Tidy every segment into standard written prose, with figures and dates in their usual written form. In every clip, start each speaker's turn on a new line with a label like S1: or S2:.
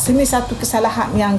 S1: Ini satu kesalahan yang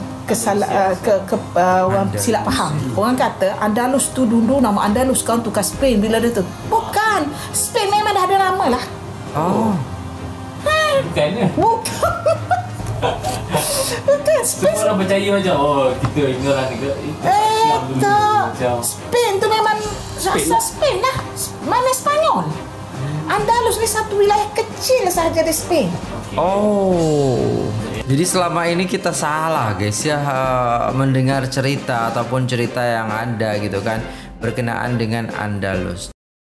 S1: silap faham. Orang kata Andalus tu dulu nama Andalus kan tukar Spain bila dia tu. Bukan. Spain memang dah ada nama lah.
S2: Oh.
S3: Bukan ya?
S1: Bukan. Bukan. Spain.
S3: Semua orang percaya macam kita ingat lah
S1: tak. Spain tu memang rasa Spain lah. Mana Spanyol. Andalus ni satu wilayah kecil sahaja di Spain.
S2: Oh. Jadi selama ini kita salah guys ya, mendengar cerita ataupun cerita yang ada gitu kan berkenaan dengan Andalus.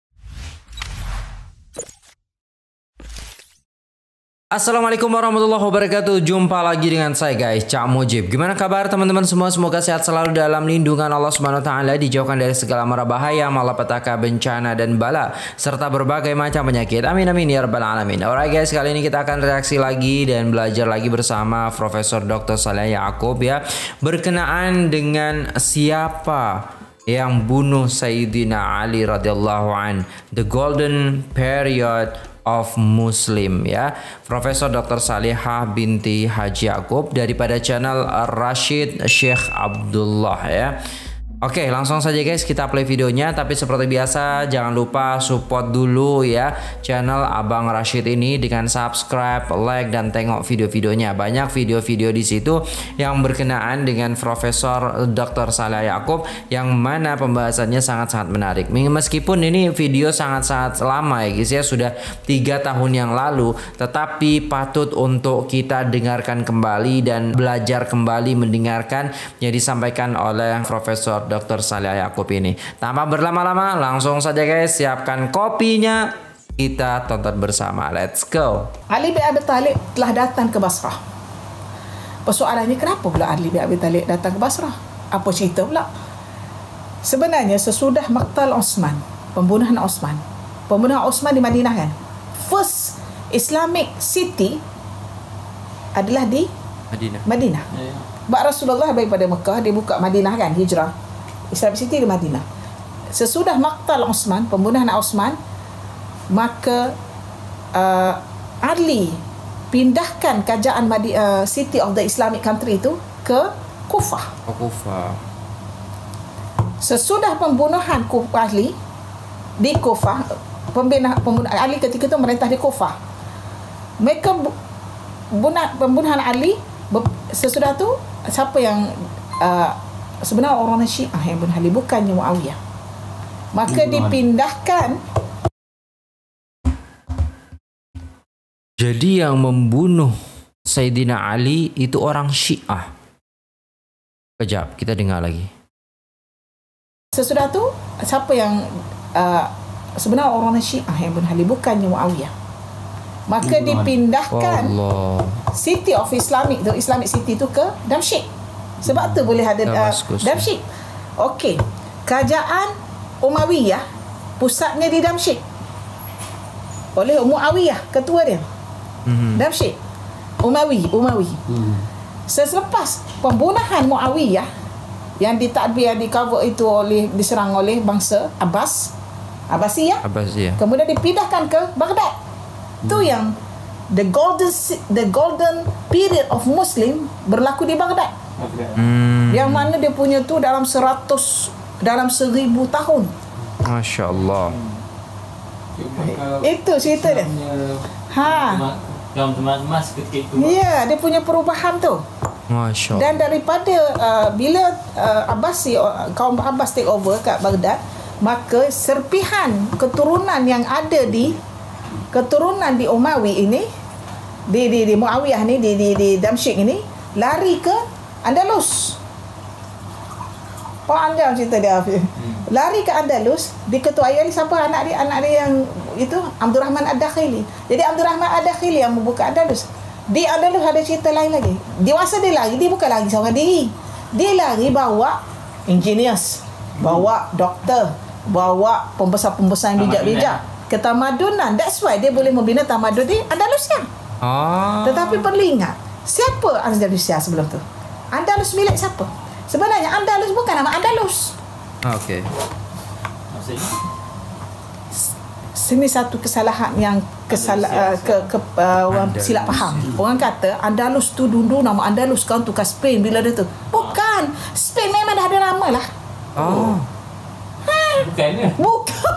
S2: Assalamualaikum warahmatullahi wabarakatuh. Jumpa lagi dengan saya guys, Cak Mujib. Gimana kabar teman-teman semua? Semoga sehat selalu dalam lindungan Allah Subhanahu wa taala, dijauhkan dari segala mara bahaya, malapetaka, bencana dan bala serta berbagai macam penyakit. Amin amin ya rabbal alamin. Alright guys, kali ini kita akan reaksi lagi dan belajar lagi bersama Profesor Dr. Saleh Yaqub ya, berkenaan dengan siapa yang bunuh Sayyidina Ali radhiyallahu an, the golden period of Muslim ya. Profesor Dr. Salihah binti Haji Yaqub daripada channel Rashid Sheikh Abdullah ya. Oke, langsung saja guys kita play videonya. Tapi seperti biasa jangan lupa support dulu ya channel Abang Rashid ini dengan subscribe, like dan tengok video-videonya. Banyak video-video di situ yang berkenaan dengan Profesor Dr. Saleh Yaqub yang mana pembahasannya sangat-sangat menarik. Meskipun ini video sangat-sangat lama ya guys ya, sudah 3 tahun yang lalu, tetapi patut untuk kita dengarkan kembali dan belajar kembali mendengarkan yang disampaikan oleh Profesor Dr. Saleh Yaqub ini. Tanpa berlama-lama, langsung saja guys, siapkan kopinya, kita tonton bersama. Let's go.
S1: Ali bin Abi Thalib telah datang ke Basrah. Persoalannya kenapa pula Ali bin Abi Thalib datang ke Basrah? Apa cerita pula? Sebenarnya sesudah Maqtal Osman, pembunuhan Osman di Madinah kan. First Islamic city adalah di Madinah. Bak Rasulullah daripada Mekah, dia buka Madinah kan, hijrah. Islamic city di Madinah. Sesudah Maqtal Osman, pembunuhan Osman, maka Ali pindahkan kerajaan city of the Islamic country itu ke Kufah. Sesudah pembunuhan Ali di Kufah, pembunuhan Ali ketika itu merintah di Kufah. Mereka pembunuhan Ali sesudah tu siapa yang sebenarnya orang Syiah yang bunuh Ali, bukannya Muawiyah. Maka dipindahkan.
S2: Jadi yang membunuh Sayyidina Ali itu orang Syiah. Kejap, kita dengar lagi.
S1: Sesudah tu siapa yang sebenarnya orang Syiah yang bunuh Ali, bukannya Muawiyah. Maka dipindahkan City of Islamic City tu ke Damsyik. Sebab tu boleh ada Damsyik. Okey. Kerajaan Umayyah pusatnya di Damsyik. Oleh Muawiyah ketua dia. Damsyik. Umawi. Selepas pembunuhan Muawiyah yang ditadbir cover itu diserang oleh bangsa Abbasiyah. Kemudian dipindahkan ke Baghdad. Tu yang the golden period of Muslim berlaku di Baghdad. Yang mana dia punya tu dalam 1000 tahun.
S2: Masya Allah.
S1: Itu cerita dia.
S3: Emas ketika itu.
S1: Ya, dia punya perubahan tu.
S2: Masya Allah.
S1: Dan daripada bila kaum Abbas take over kat Baghdad, maka serpihan keturunan yang ada di Umawi ini, di Muawiyah ni, di Damsyik ini, lari ke Andalus. Panjang cerita dia. Lari ke Andalus, diketuai oleh siapa? Anak dia yang itu Abdurrahman Ad-Dakhili. Jadi Abdurrahman Ad-Dakhili yang membuka Andalus. Di Andalus ada cerita lain lagi. Di masa dia lari, dia bukan lagi seorang diri. Dia lari bawa engineers, bawa doktor, bawa pembesar-pembesar yang bijak-bijak, ketamadunan. That's why dia boleh membina tamadun di Andalusia. Tetapi perlu ingat, siapa Andalusia sebelum tu? Andalus milik siapa? Sebenarnya Andalus bukan nama Andalus.
S2: Okey.
S1: Ini satu kesalahan yang orang silap faham. Orang kata Andalus tu dulu nama Andalus kan tukar Spain bila dia tu. Bukan. Spain memang dah ada nama lah.
S2: Oh.
S3: Bukannya.
S1: Bukan.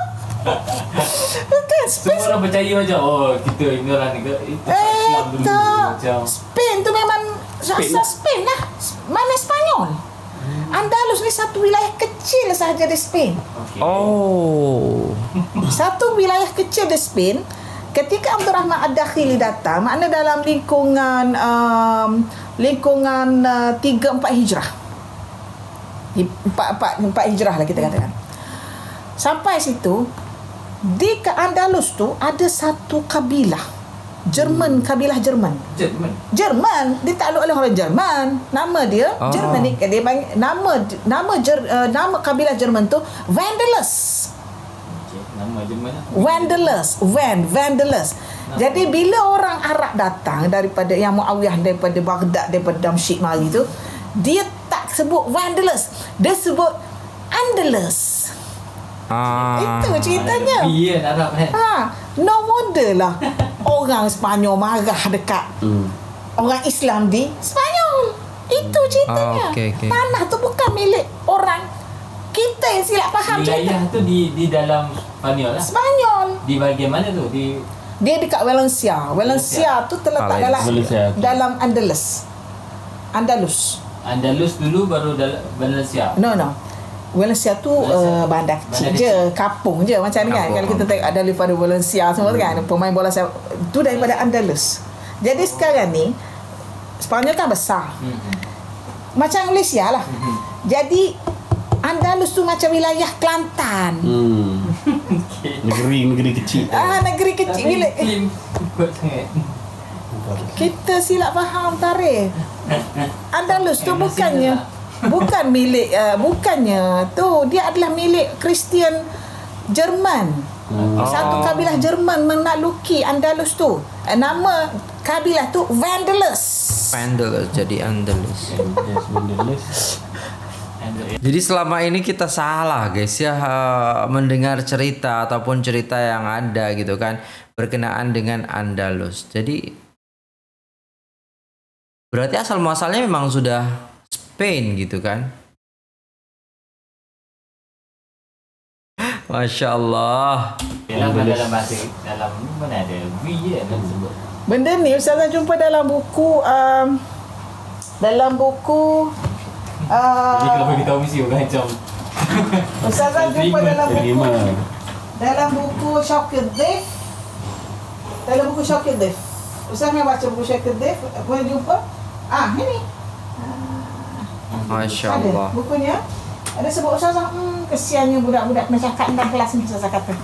S1: Bukan. Spain.
S3: Semua orang percaya macam kita ini orang negara Islam dulu
S1: tak.
S3: macam.
S1: Spain tu memang asal Spain lah. Mana Spanyol. Andalus ni satu wilayah kecil sahaja di Spain.
S3: Okay.
S2: Oh.
S1: Satu wilayah kecil di Spain. Ketika Abdul Rahman Ad-Dakhili datang, makna dalam lingkungan 3-4 hijrah. 4 hijrah lah kita katakan. Sampai situ, di Andalus tu ada satu kabilah Jerman, kabilah Jerman. Jerman ditakluk oleh orang Jerman. Nama dia Jerman ni dia panggil nama kabilah Jerman tu Vandelus.
S3: Nama Jerman
S1: Vandelus. Jadi bila orang Arab datang daripada yang Muawiyah daripada Baghdad, daripada Damsyik mari tu, dia tak sebut Vandelus, dia sebut Andalus. Itu ceritanya.
S3: Biar Arab kan.
S1: No wonder lah orang Spanyol marah dekat orang Islam di Spanyol. Itu ceritanya.
S2: Okay.
S1: Tanah tu bukan milik orang. Kita yang silap faham
S3: wilayah
S1: cerita.
S3: tu di dalam Spanyol lah.
S1: Spanyol.
S3: Di bahagian mana tu?
S1: Dia dekat Valencia. Valencia tu terletak dalam Andalus.
S3: Andalus dulu baru Valencia.
S1: No. Valencia tu bandar kecil je, kampung je macam ni kan. Kalau kita tengok ada daripada Valencia semua kan, pemain bola tu daripada Andalus. Jadi sekarang ni Spanyol kan besar. Macam Malaysia lah. Jadi Andalus tu macam wilayah Kelantan.
S4: Negeri kecil.
S1: Negeri kecil. Bila kita silap faham tarikh. Andalus tu bukan milik bukannya tu, dia adalah milik Kristian Jerman. Satu kabilah Jerman menakluki Andalus tu. Nama kabilah tu Vandelus.
S2: Jadi Andalus. Jadi selama ini kita salah guys ya, mendengar cerita ataupun cerita yang ada gitu kan berkenaan dengan Andalus. Jadi berarti asal muasalnya memang sudah Spain gitu kan. Masya Allah.
S3: Dalam bahasa dalam mana ada V je kan sebut.
S1: Benda ni Ustazah jumpa dalam buku
S3: Jadi kalau beritahu mesti orang macam
S1: Ustazah jumpa dalam buku Syakir Dif. Dalam buku Syakir Dif. Ustazah yang baca buku Syakir Dif, boleh jumpa. Ini.
S2: Masya Allah.
S1: Ada bukunya. Ada sebut Ustazah, kesiannya budak-budak kena cakap tentang kelas ni, Ustazah kata.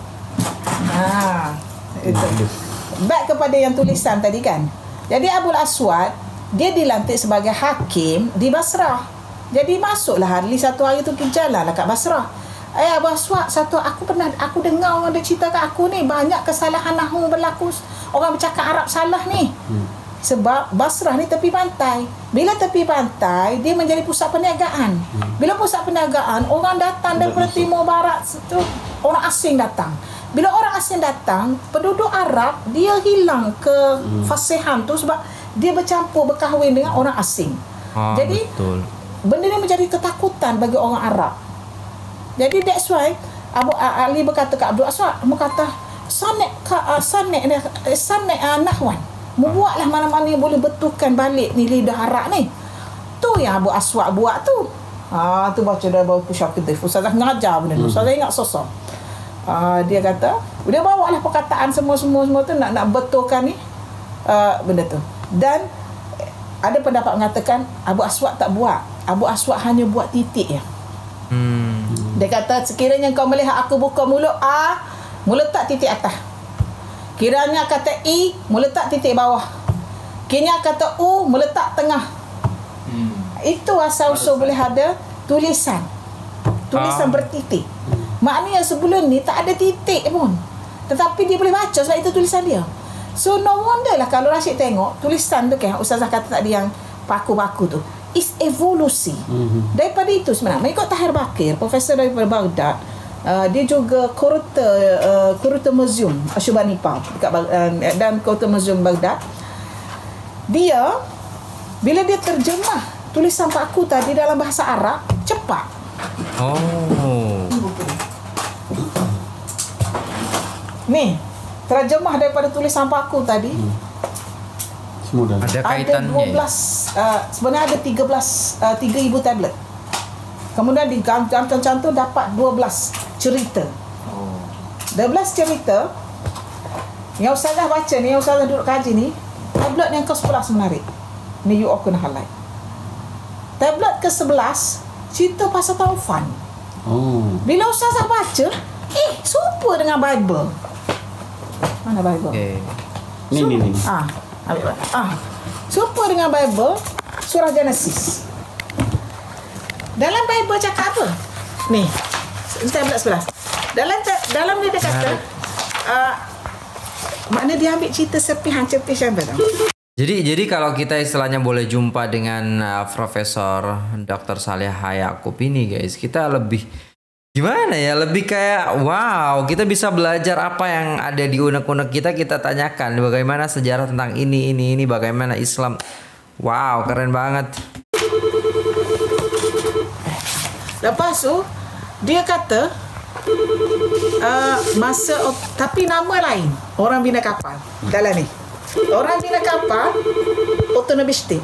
S1: Itu. Back kepada yang tulisan tadi kan. Jadi Abul Aswad dia dilantik sebagai hakim di Basrah. Jadi masuklah hari satu hari tu pergi jalan lah kat Basrah. Abul Aswad aku dengar orang dia cerita kat aku ni banyak kesalahan nahwu berlaku. Orang bercakap Arab salah ni. Sebab Basrah ni tepi pantai. Bila tepi pantai, dia menjadi pusat perniagaan. Bila pusat perniagaan, orang datang daripada timur barat tu, orang asing datang. Bila orang asing datang, penduduk Arab dia hilang kefasihan tu sebab dia bercampur berkahwin dengan orang asing. Jadi betul. Benda ni menjadi ketakutan bagi orang Arab. Jadi that's why Abu Ali berkata ke Abdul Aswad, kata sanek nahwan. Buatlah mana-mana yang boleh betulkan balik ni lidah Arab ni. Tu yang Abu Aswad buat tu. Tu baca dalam buku Syakir Dif. Ustazah mengajar benda tu. Ustazah ingat sosok. Dia kata, dia bawa lah perkataan semua tu nak betulkan ni benda tu. Dan ada pendapat mengatakan Abu Aswad tak buat. Abu Aswad hanya buat titik je. Dia kata sekiranya kau melihat aku buka mulut mulut tak titik atas. Kiranya kata I, meletak titik bawah. Kiranya kata U, meletak tengah. Itu asal-usul boleh ada tulisan. Tulisan bertitik. Maknanya sebelum ni tak ada titik pun. Tetapi dia boleh baca sebab itu tulisan dia. So no wonder lah kalau Rashid tengok tulisan tu kan, Ustazah kata tadi yang paku-paku tu. Is evolusi. Daripada itu sebenarnya. Mengikut Tahir Bakir, profesor daripada Baghdad, Dia juga Kuruta Museum Ashurbanipal dan Kuruta Museum Baghdad. Dia bila dia terjemah tulisan Pak Aku tadi dalam bahasa Arab cepat. Ni terjemah daripada tulisan Pak Aku tadi.
S2: Ada kaitannya.
S1: Ada 12 sebenarnya ada 3,000 tablet. Kemudian dicantum-cantum dapat 12 cerita. 12 cerita yang Ustazah baca ni, yang Ustazah duduk kaji ni, tablet yang ke-11 menarik. Ni you all kena highlight. Tablet ke-11 cerita pasal Taufan. Bila Ustazah baca, serupa dengan Bible. Mana Bible? Ni. Serupa dengan Bible surah Genesis. Dalam Bible cakap apa? Ni. Tablet 11. Dalam dia kata makna dia ambil cerita serpihan-serpihan betul.
S2: Jadi kalau kita istilahnya boleh jumpa dengan Profesor Dr. Salihah Yaqub ini guys, kita lebih gimana ya? Lebih kayak wow, kita bisa belajar apa yang ada di unek-unek kita tanyakan bagaimana sejarah tentang ini, bagaimana Islam. Wow, keren banget.
S1: Lepas tu dia kata tapi nama lain orang bina kapal dalam ni. Orang bina kapal Utunubishtin.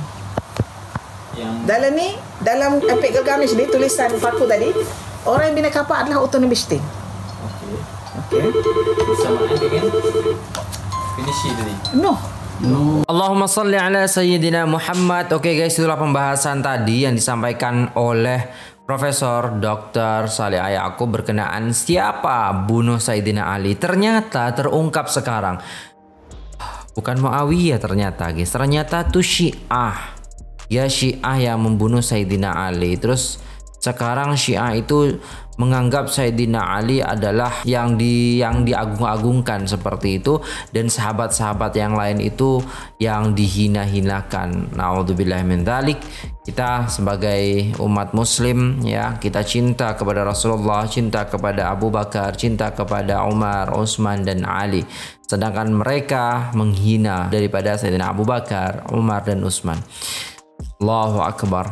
S1: Dalam ni, dalam Epic Gilgamesh ni tulisan Faku tadi, orang yang bina kapal adalah Utunubishtin. Okey.
S3: Bersamaan dengan finishing tadi.
S1: No.
S2: Allahumma salli ala Sayyidina Muhammad. Oke guys, itulah pembahasan tadi yang disampaikan oleh Profesor Dr. Salihah Yaqub berkenaan siapa bunuh Sayyidina Ali. Ternyata terungkap sekarang. Bukan Muawiyah ternyata guys. Ternyata itu Syiah. Ya Syiah yang membunuh Sayyidina Ali. Terus sekarang Syiah itu menganggap Sayyidina Ali adalah yang diagung-agungkan seperti itu, dan sahabat-sahabat yang lain itu yang dihina-hinakan. Na'udzubillah min dzalik. Kita sebagai umat muslim ya, kita cinta kepada Rasulullah, cinta kepada Abu Bakar, cinta kepada Umar, Utsman dan Ali. Sedangkan mereka menghina daripada Sayyidina Abu Bakar, Umar dan Utsman. Allahu Akbar.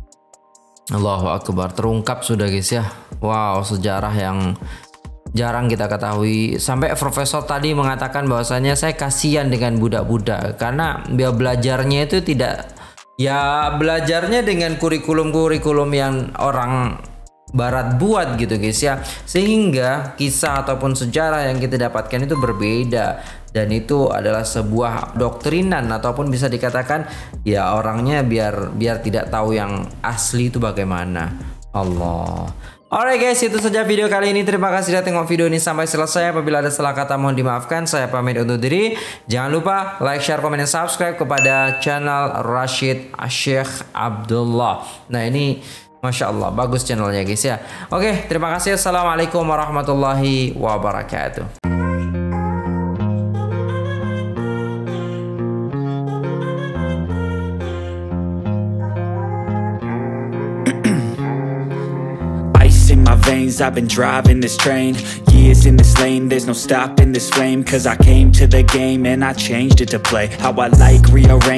S2: Allahu Akbar, terungkap sudah guys ya. Wow, sejarah yang jarang kita ketahui. Sampai profesor tadi mengatakan bahwasanya saya kasihan dengan budak-budak karena dia belajarnya itu tidak, ya belajarnya dengan kurikulum-kurikulum yang orang barat buat gitu guys ya, sehingga kisah ataupun sejarah yang kita dapatkan itu berbeda, dan itu adalah sebuah doktrinan ataupun bisa dikatakan ya orangnya biar tidak tahu yang asli itu bagaimana. Allah. Alright guys, itu saja video kali ini. Terima kasih sudah tengok video ini sampai selesai. Apabila ada salah kata mohon dimaafkan. Saya pamit undur diri. Jangan lupa like, share, komen, dan subscribe kepada channel Rashid Sheikh Abdullah. Nah ini Masya Allah, bagus channelnya guys ya. Oke, terima kasih. Assalamualaikum warahmatullahi wabarakatuh.
S4: In my veins, I've been driving this train. Years in this lane, there's no stopping this flame. Cause I came to the game and I changed it to play how I like, rearrange